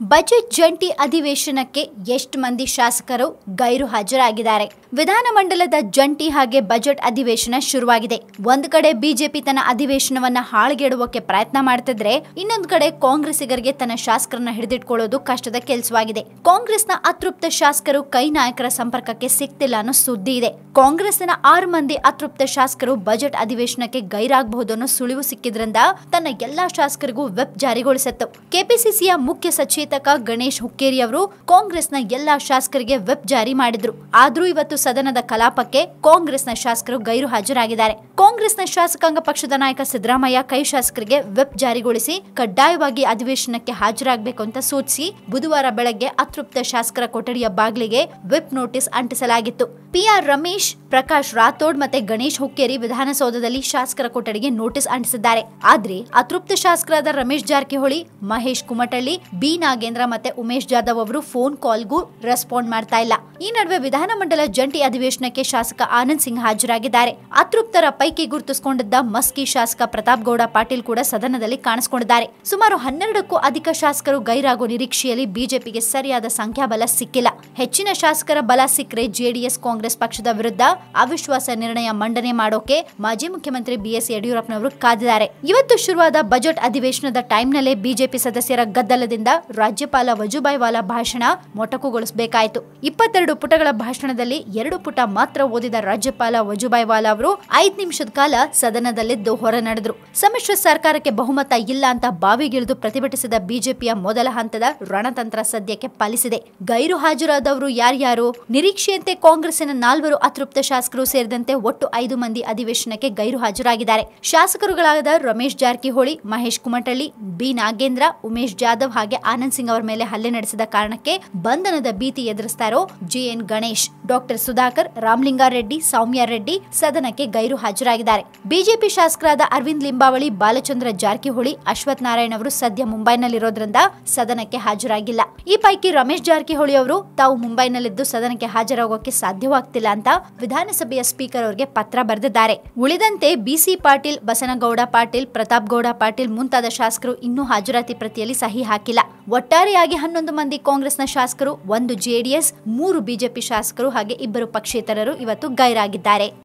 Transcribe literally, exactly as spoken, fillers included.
Budget ಜಂಟಿ ಅಧಿವೇಶನಕ್ಕೆ ಎಷ್ಟು ಮಂದಿ ಶಾಸಕರು ಗೈರು ಹಾಜರಾಗಿದ್ದಾರೆ? ವಿಧಾನಮಂಡಲದ ಜಂಟಿ ಹಾಗೆ ಬಜೆಟ್ ಅಧಿವೇಶನ ಶುರುವಾಗಿದೆ. ಒಂದು ಕಡೆ ಬಿಜೆಪಿ ತನ್ನ ಅಧಿವೇಶನವನ್ನ ಹಾಳುಗೆಡುವಕ್ಕೆ ಪ್ರಯತ್ನ ಮಾಡ್ತಿದ್ರೆ, ಇನ್ನೊಂದು ಕಡೆ ಕಾಂಗ್ರೆಸ್ಸಿಗರಿಗೆ ತನ್ನ ಶಾಸಕರನ್ನ ಹಿಡಿದಿಟ್ಕೊಳ್ಳೋದು ಕಷ್ಟದ ಕೆಲಸವಾಗಿದೆ. ಕಾಂಗ್ರೆಸ್ನ ಅತೃಪ್ತ ಶಾಸಕರು ಕೈ ನಾಯಕರ ಸಂಪರ್ಕಕ್ಕೆ ಸಿಗ್ತಿಲ್ಲ ಅನ್ನೋ ಸುದ್ದಿ ಇದೆ. ಕಾಂಗ್ರೆಸ್ನ ಆರು ಮಂದಿ ಅತೃಪ್ತ ಶಾಸಕರು ಬಜೆಟ್ ಅಧಿವೇಶನಕ್ಕೆ ಗೈರಾಗಬಹುದು ಅನ್ನೋ ಸುಳಿವು ಸಿಕ್ಕಿದ್ರಿಂದ ತನ್ನ ಎಲ್ಲಾ ಶಾಸಕರಿಗೂ ವಿಪ್ ಜಾರಿಗೊಳಿಸಿತ್ತು. ಕೆಪಿಸಿಸಿಯ ಮುಖ್ಯ ಸಚೇತಕ ಗಣೇಶ್ ಹುಕ್ಕೇರಿ ಅವರು ಕಾಂಗ್ರೆಸ್ನ ಎಲ್ಲಾ ಶಾಸಕರಿಗೆ ವಿಪ್ ಜಾರಿ ಮಾಡಿದ್ರು. ಆದ್ರೂ ಇವತ್ತು ಸದನದ ಕಲಾಪಕ್ಕೆ ಕಾಂಗ್ರೆಸ್ನ ಶಾಸಕರು ಗೈರು ಹಾಜರಾಗಿದ್ದಾರೆ. ಕಾಂಗ್ರೆಸ್ನ ಶಾಸಕಾಂಗ ಪಕ್ಷದ ನಾಯಕ ಸಿದ್ದರಾಮಯ್ಯ ಕೈ ಶಾಸಕರಿಗೆ ವಿಪ್ ಜಾರಿಗೊಳಿಸಿ ಕಡ್ಡಾಯವಾಗಿ ಅಧಿವೇಶನಕ್ಕೆ ಹಾಜರಾಗಬೇಕು ಅಂತ ಸೂಚಿಸಿ ಬುಧವಾರ ಬೆಳಗ್ಗೆ ಅತೃಪ್ತ ಶಾಸಕರ ಕೊಠಡಿಯ ಬಾಗಿಲಿಗೆ ವಿಪ್ ನೋಟಿಸ್ ಅಂಟಿಸಲಾಗಿತ್ತು. ಪಿಆರ್ ರಮೇಶ್, ಪ್ರಕಾಶ್ ರಾಥೋಡ್ ಮತ್ತೆ ಗಣೇಶ್ ಹುಕ್ಕೇರಿ ವಿಧಾನಸೌಧದಲ್ಲಿ ಶಾಸಕರ ಕೊಠಡಿಗೆ ನೋಟಿಸ್ ಅಂಟಿಸಿದ್ದಾರೆ. ಆದ್ರೆ ಅತೃಪ್ತ ಶಾಸಕರಾದ ರಮೇಶ್ ಜಾರಕಿಹೊಳಿ, ಮಹೇಶ್ ಕುಮಟಳ್ಳಿ, ಬಿ ನಾಗೇಂದ್ರ ಮತ್ತೆ ಉಮೇಶ್ ಜಾಧವ್ ಅವರು ಫೋನ್ ಕಾಲ್ಗೂ ರೆಸ್ಪಾಂಡ್ ಮಾಡ್ತಾ ಇಲ್ಲ. ಈ ನಡುವೆ ವಿಧಾನಮಂಡಲ ಜಂಟಿ ಅಧಿವೇಶನಕ್ಕೆ ಶಾಸಕ ಆನಂದ್ ಸಿಂಗ್ ಹಾಜರಾಗಿದ್ದಾರೆ. ಅತೃಪ್ತರ ಪೈಕಿ ಗುರುತಿಸಿಕೊಂಡಿದ್ದ ಮಸ್ಕಿ ಶಾಸಕ ಪ್ರತಾಪ್ ಗೌಡ ಪಾಟೀಲ್ ಕೂಡ ಸದನದಲ್ಲಿ ಕಾಣಿಸಿಕೊಂಡಿದ್ದಾರೆ. ಸುಮಾರು ಹನ್ನೆರಡಕ್ಕೂ ಅಧಿಕ ಶಾಸಕರು ಗೈರಾಗೋ ನಿರೀಕ್ಷೆಯಲ್ಲಿ ಬಿಜೆಪಿಗೆ ಸರಿಯಾದ ಸಂಖ್ಯಾಬಲ ಸಿಕ್ಕಿಲ್ಲ. ಹೆಚ್ಚಿನ ಶಾಸಕರ ಬಲ ಸಿಕ್ಕರೆ ಜೆಡಿಎಸ್ ಕಾಂಗ್ರೆಸ್ ಪಕ್ಷದ ವಿರುದ್ಧ ಅವಿಶ್ವಾಸ ನಿರ್ಣಯ ಮಂಡನೆ ಮಾಡೋಕೆ ಮಾಜಿ ಮುಖ್ಯಮಂತ್ರಿ ಬಿಎಸ್ ಯಡಿಯೂರಪ್ಪನವರು ಕಾದಿದ್ದಾರೆ. ಇವತ್ತು ಶುರುವಾದ ಬಜೆಟ್ ಅಧಿವೇಶನದ ಟೈಮ್ನಲ್ಲೇ ಬಿಜೆಪಿ ಸದಸ್ಯರ ಗದ್ದಲದಿಂದ ರಾಜ್ಯಪಾಲ ವಜುಭಾಯಿ ವಾಲಾ ಭಾಷಣ ಮೊಟಕುಗೊಳಿಸಬೇಕಾಯಿತು. ಇಪ್ಪತ್ತೆರಡು ಪುಟಗಳ ಭಾಷಣದಲ್ಲಿ ಎರಡು ಪುಟ ಮಾತ್ರ ಓದಿದ ರಾಜ್ಯಪಾಲ ವಜುಭಾಯಿ ವಾಲಾ ಅವರು ಐದು ನಿಮಿಷದ ಕಾಲ ಸದನದಲ್ಲಿದ್ದು ಹೊರ ನಡೆದ್ರು. ಸಮ್ಮಿಶ್ರ ಸರ್ಕಾರಕ್ಕೆ ಬಹುಮತ ಇಲ್ಲ ಅಂತ ಬಾವಿಗಿಳಿದು ಪ್ರತಿಭಟಿಸಿದ ಬಿಜೆಪಿಯ ಮೊದಲ ಹಂತದ ರಣತಂತ್ರ ಸದ್ಯಕ್ಕೆ ಫಲಿಸಿದೆ. ಗೈರು ಹಾಜರಾದವರು ಯಾರ್ಯಾರು? ನಿರೀಕ್ಷೆಯಂತೆ ಕಾಂಗ್ರೆಸ್ಸಿನ ನಾಲ್ವರು ಅತೃಪ್ತ ಶಾಸಕರು ಸೇರಿದಂತೆ ಒಟ್ಟು ಐದು ಮಂದಿ ಅಧಿವೇಶನಕ್ಕೆ ಗೈರು ಹಾಜರಾಗಿದ್ದಾರೆ. ಶಾಸಕರುಗಳಾದ ರಮೇಶ್ ಜಾರಕಿಹೊಳಿ, ಮಹೇಶ್ ಕುಮಟಳ್ಳಿ, ಬಿ ನಾಗೇಂದ್ರ, ಉಮೇಶ್ ಜಾಧವ್ ಹಾಗೆ ಆನಂದ್ ಸಿಂಗ್ ಅವರ ಮೇಲೆ ಹಲ್ಲೆ ನಡೆಸಿದ ಕಾರಣಕ್ಕೆ ಬಂಧನದ ಭೀತಿ ಎದುರಿಸ್ತಾ ಇರೋ ಜಿಎನ್ ಗಣೇಶ್, ಡಾಕ್ಟರ್ ಸುಧಾಕರ್, ರಾಮಲಿಂಗಾರೆಡ್ಡಿ, ಸೌಮ್ಯ ರೆಡ್ಡಿ ಸದನಕ್ಕೆ ಗೈರು ಹಾಜರಾಗಿದ್ದಾರೆ. ಬಿಜೆಪಿ ಶಾಸಕರಾದ ಅರವಿಂದ್ ಲಿಂಬಾವಳಿ, ಬಾಲಚಂದ್ರ ಜಾರಕಿಹೊಳಿ, ಅಶ್ವಥ್ ನಾರಾಯಣ್ ಅವರು ಸದ್ಯ ಮುಂಬೈನಲ್ಲಿರೋದ್ರಿಂದ ಸದನಕ್ಕೆ ಹಾಜರಾಗಿಲ್ಲ. ಈ ಪೈಕಿ ರಮೇಶ್ ಜಾರಕಿಹೊಳಿ ಅವರು ತಾವು ಮುಂಬೈನಲ್ಲಿದ್ದು ಸದನಕ್ಕೆ ಹಾಜರಾಗೋಕೆ ಸಾಧ್ಯವಾಗ್ತಿಲ್ಲ ಅಂತ ವಿಧಾನಸಭೆಯ ಸ್ಪೀಕರ್ ಅವರಿಗೆ ಪತ್ರ ಬರೆದಿದ್ದಾರೆ. ಉಳಿದಂತೆ ಬಿಸಿ ಪಾಟೀಲ್, ಬಸನಗೌಡ ಪಾಟೀಲ್, ಪ್ರತಾಪ್ ಗೌಡ ಪಾಟೀಲ್ ಮುಂತಾದ ಶಾಸಕರು ಇನ್ನೂ ಹಾಜರಾತಿ ಪ್ರತಿಯಲ್ಲಿ ಸಹಿ ಹಾಕಿಲ್ಲ. ಒಟ್ಟಾರೆಯಾಗಿ ಹನ್ನೊಂದು ಮಂದಿ ಕಾಂಗ್ರೆಸ್ನ ಶಾಸಕರು, ಒಂದು ಜೆಡಿಎಸ್, ಮೂರು ಬಿಜೆಪಿ ಶಾಸಕರು ಹಾಗೆ ಇಬ್ಬರು ಪಕ್ಷೇತರರು ಇವತ್ತು ಗೈರಾಗಿದ್ದಾರೆ.